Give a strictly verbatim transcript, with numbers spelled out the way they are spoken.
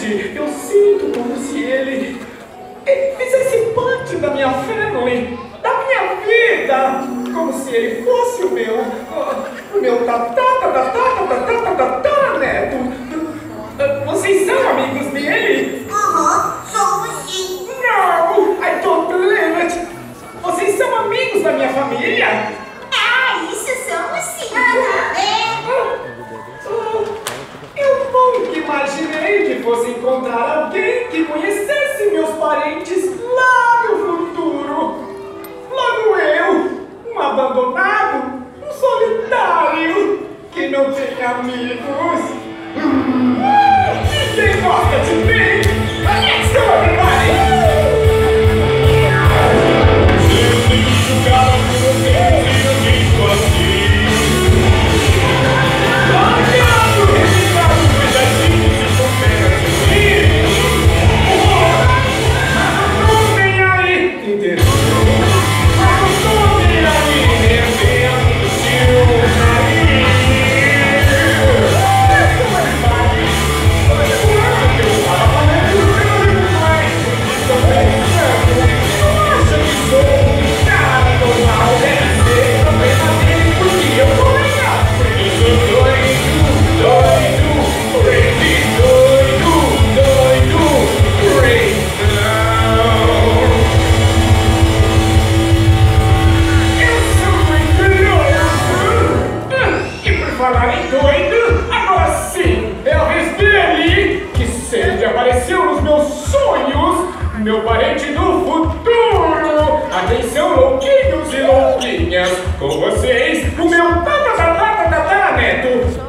parte. Eu sinto como se ele, ele fizesse parte da minha family, da minha vida. Como se ele fosse o meu, o meu tataraneto. Vocês são amigos dele? Aham, somos sim. Não, I don't believe it. Vocês são amigos da minha família? Ah, isso somos sim. Aham, é. Eu nunca imaginei que fosse encontrar alguém que conhecesse meus parentes lá no futuro. Logo eu, um abandonado, um solitário, que não tem amigos. Ninguém gosta de mim. Let's go, everybody! Apareceu nos meus sonhos, meu parente do futuro. Atenção, louquinhos e louquinhas, com vocês, o meu tataraneto.